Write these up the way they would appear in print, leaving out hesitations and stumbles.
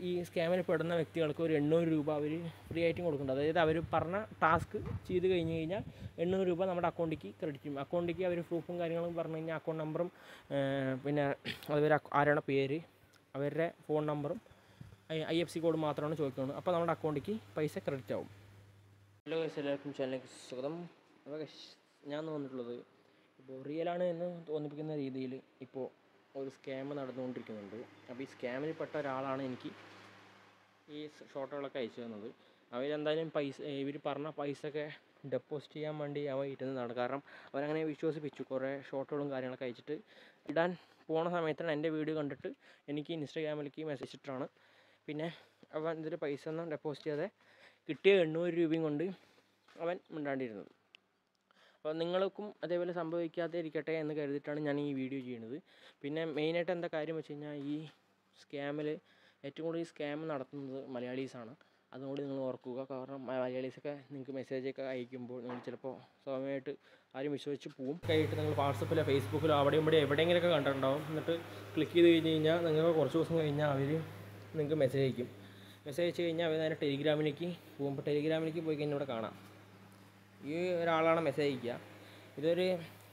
ഈ സ്കാമിൽ പെടുന്ന വ്യക്തികൾക്ക് ഒരു 800 രൂപ അവർ ഫ്രീ ആയിട്ടും കൊടുക്കുന്നുണ്ട്. അതായത് അവർ പറഞ്ഞ ടാസ്ക് ചെയ്ത് കഴിഞ്ഞ് കഴിഞ്ഞാൽ 800 രൂപ നമ്മുടെ അക്കൗണ്ടിലേക്ക് ക്രെഡിറ്റ് ചെയ്യും. അക്കൗണ്ടിലേക്ക് അവർ പ്രൂഫും കാര്യങ്ങളും പറഞ്ഞു കഴിഞ്ഞാൽ അക്കൗണ്ട് നമ്പറും പിന്നെ അതുപോലെ ആരാണ് പേര്, അവരുടെ ഫോൺ നമ്പറും IFSC കോഡ് മാത്രമാണ് ചോദിക്കുന്നത്. അപ്പോൾ നമ്മുടെ അക്കൗണ്ടിലേക്ക് പൈസ ക്രെഡിറ്റ് ആവും. ഹലോ ഗൈസ്, എല്ലാവർക്കും ചാനലിലേക്ക് സ്വാഗതം. അപ്പോൾ ഞാൻ വന്നിട്ടുള്ളത് ഇപ്പോൾ റിയലാണ് എന്ന് തോന്നിപ്പിക്കുന്ന രീതിയിൽ ഇപ്പോൾ ഒരു സ്കാം നടന്നുകൊണ്ടിരിക്കുന്നുണ്ട്. അപ്പോൾ ഈ സ്കാമിൽ പെട്ട ഒരാളാണ് എനിക്ക് ഈ ഷോട്ടുകളൊക്കെ അയച്ചു തന്നത്. അവരെന്തായാലും ഇവർ പറഞ്ഞ പൈസയൊക്കെ ഡെപ്പോസിറ്റ് ചെയ്യാൻ വേണ്ടി ഇരുന്നതാണ്. കാരണം അവരങ്ങനെ വിശ്വസിപ്പിച്ചു. കുറേ ഷോട്ടുകളും കാര്യങ്ങളൊക്കെ അയച്ചിട്ട് ഇടാൻ പോണ സമയത്താണ് എൻ്റെ വീഡിയോ കണ്ടിട്ട് എനിക്ക് ഇൻസ്റ്റാഗ്രാമിലേക്ക് മെസ്സേജ് ഇട്ടിട്ടാണ് പിന്നെ അവൻ ഇതിൽ പൈസ ഒന്നും ഡെപ്പോസിറ്റ് ചെയ്യാതെ കിട്ടിയ 800 രൂപയും കൊണ്ട് അവൻ മിണ്ടാണ്ടിരുന്നത്. അപ്പോൾ നിങ്ങൾക്കും അതേപോലെ സംഭവിക്കാതെ ഇരിക്കട്ടെ എന്ന് കരുതിയിട്ടാണ് ഞാൻ ഈ വീഡിയോ ചെയ്യുന്നത്. പിന്നെ മെയിനായിട്ട് എന്താ കാര്യം വെച്ച് കഴിഞ്ഞാൽ ഈ സ്കാമിൽ ഏറ്റവും കൂടുതൽ ഈ സ്കാം നടത്തുന്നത് മലയാളീസാണ്. അതുകൊണ്ട് നിങ്ങൾ ഓർക്കുക. കാരണം മലയാളീസൊക്കെ നിങ്ങൾക്ക് മെസ്സേജൊക്കെ അയക്കുമ്പോൾ നിങ്ങൾ ചിലപ്പോൾ സ്വാഭാവികമായിട്ട് ആരും വിശ്വസിച്ച് പോവും. ആയിട്ട് നിങ്ങൾ വാട്സപ്പിലോ ഫേസ്ബുക്കിലോ അവിടെയും ഇവിടെ എവിടെയെങ്കിലുമൊക്കെ കണ്ടിട്ടുണ്ടാവും. എന്നിട്ട് ക്ലിക്ക് ചെയ്ത് കഴിഞ്ഞ് കഴിഞ്ഞാൽ നിങ്ങൾക്ക് കുറച്ച് ദിവസം കഴിഞ്ഞാൽ അവർ നിങ്ങൾക്ക് മെസ്സേജ് അയക്കും. മെസ്സേജ് അയച്ച് കഴിഞ്ഞാൽ അവർ നേരെ ടെലിഗ്രാമിലേക്ക് പോകുമ്പോൾ ടെലിഗ്രാമിലേക്ക് പോയി കഴിഞ്ഞാൽ ഇവിടെ കാണാം ഈ ഒരാളാണ് മെസ്സേജ് അയക്കുക. ഇതൊരു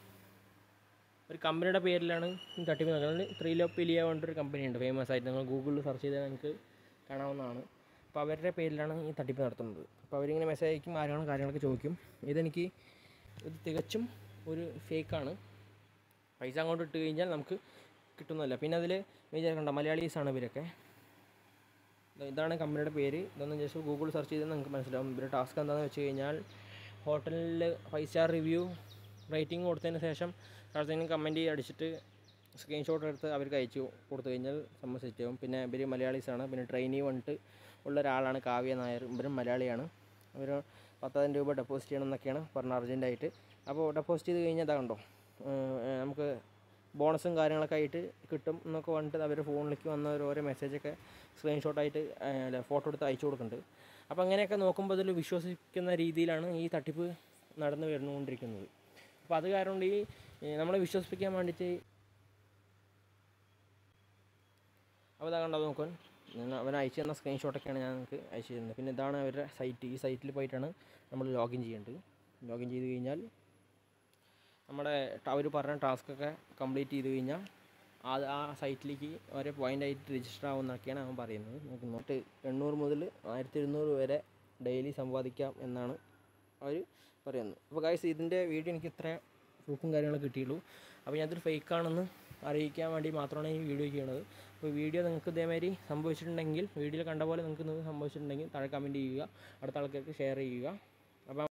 കമ്പനിയുടെ പേരിലാണ് തട്ടിപ്പ് നടക്കുന്നത്. ത്രിലോപ്പിലിയ കൊണ്ടൊരു കമ്പനിയുണ്ട് ഫേമസ് ആയിട്ട്. നിങ്ങൾ ഗൂഗിളിൽ സെർച്ച് ചെയ്താൽ നിങ്ങൾക്ക് കാണാവുന്നതാണ്. അപ്പോൾ അവരുടെ പേരിലാണ് ഈ തട്ടിപ്പ് നടത്തുന്നത്. അപ്പോൾ അവരിങ്ങനെ മെസ്സേജ് അയക്കും, ആരാണ് കാര്യങ്ങളൊക്കെ ചോദിക്കും. ഇത് തികച്ചും ഒരു ഫേക്കാണ്. പൈസ അങ്ങോട്ട് ഇട്ട് കഴിഞ്ഞാൽ നമുക്ക് കിട്ടുന്നതല്ല. പിന്നെ അതിൽ വിചാരിക്കണ്ട മലയാളീസാണ് ഇവരൊക്കെ. ഇതാണ് കമ്പനിയുടെ പേര്. ഇതൊന്നും ജസ്റ്റ് ഗൂഗിൾ സെർച്ച് ചെയ്താൽ നിങ്ങൾക്ക് മനസ്സിലാവും. ഇവരുടെ ടാസ്ക് എന്താണെന്ന് വെച്ച് കഴിഞ്ഞാൽ ഹോട്ടലിൽ 5 സ്റ്റാർ റിവ്യൂ റേറ്റിംഗ് കൊടുത്തതിന് ശേഷം അടുത്തതിന് കമൻറ്റ് അടിച്ചിട്ട് സ്ക്രീൻഷോട്ട് എടുത്ത് അവർക്ക് അയച്ചു കൊടുത്തു കഴിഞ്ഞാൽ സംഭവം സെറ്റ് ആവും. പിന്നെ ഇവർ മലയാളീസാണ്. പിന്നെ ട്രെയിനി വന്നിട്ട് ഉള്ള ഒരാളാണ് കാവ്യ നായർ. ഇവരും മലയാളിയാണ്. അവർ 10,000 രൂപ ഡെപ്പോസിറ്റ് ചെയ്യണം എന്നൊക്കെയാണ് പറഞ്ഞത് അർജൻറ്റായിട്ട്. അപ്പോൾ ഡെപ്പോസിറ്റ് ചെയ്ത് കഴിഞ്ഞാൽ ഇതാ കണ്ടോ നമുക്ക് ബോണസും കാര്യങ്ങളൊക്കെ ആയിട്ട് കിട്ടും എന്നൊക്കെ പറഞ്ഞിട്ട് അവർ ഫോണിലേക്ക് വന്ന ഓരോ മെസ്സേജൊക്കെ സ്ക്രീൻഷോട്ടായിട്ട് ഫോട്ടോ എടുത്ത് അയച്ചു കൊടുക്കുന്നുണ്ട്. അപ്പോൾ അങ്ങനെയൊക്കെ നോക്കുമ്പോൾ അതിൽ വിശ്വസിക്കുന്ന രീതിയിലാണ് ഈ തട്ടിപ്പ് നടന്നു വരുന്നുകൊണ്ടിരിക്കുന്നത്. അപ്പോൾ അത് കാരണം കൊണ്ട് ഈ നമ്മളെ വിശ്വസിപ്പിക്കാൻ വേണ്ടിയിട്ട് അപ്പോൾ ഇതാ കണ്ടോ നോക്കാൻ അവൻ അയച്ചു തന്ന സ്ക്രീൻഷോട്ടൊക്കെയാണ് ഞാൻ നിങ്ങൾക്ക് അയച്ചു തരുന്നത്. പിന്നെ ഇതാണ് അവരുടെ സൈറ്റ്. ഈ സൈറ്റിൽ പോയിട്ടാണ് നമ്മൾ ലോഗിൻ ചെയ്യേണ്ടത്. ലോഗിൻ ചെയ്ത് കഴിഞ്ഞാൽ നമ്മുടെ അവർ പറഞ്ഞ ടാസ്ക്കൊക്കെ കംപ്ലീറ്റ് ചെയ്ത് കഴിഞ്ഞാൽ ആ സൈറ്റിലേക്ക് ഓരോ പോയിൻ്റായിട്ട് രജിസ്റ്റർ ആവുമെന്നൊക്കെയാണ് അവൻ പറയുന്നത്. നോക്കിയിട്ട് 800 മുതൽ 1200 വരെ ഡെയിലി സമ്പാദിക്കാം എന്നാണ് അവർ പറയുന്നത്. അപ്പോൾ ഗൈസ് ഇതിൻ്റെ വീഡിയോ എനിക്ക് ഇത്ര പ്രൂഫും കാര്യങ്ങളൊക്കെ കിട്ടിയുള്ളൂ. അപ്പോൾ ഞാനതൊരു ഫേക്കാണെന്ന് അറിയിക്കാൻ വേണ്ടി മാത്രമാണ് ഈ വീഡിയോ ചെയ്യണത്. അപ്പോൾ വീഡിയോ നിങ്ങൾക്ക് ഇതേമാതിരി സംഭവിച്ചിട്ടുണ്ടെങ്കിൽ വീഡിയോയിൽ കണ്ട പോലെ നിങ്ങൾക്ക് സംഭവിച്ചിട്ടുണ്ടെങ്കിൽ താഴെ കമൻറ്റ് ചെയ്യുക, അടുത്ത ആൾക്കാർക്ക് ഷെയർ ചെയ്യുക. അപ്പോൾ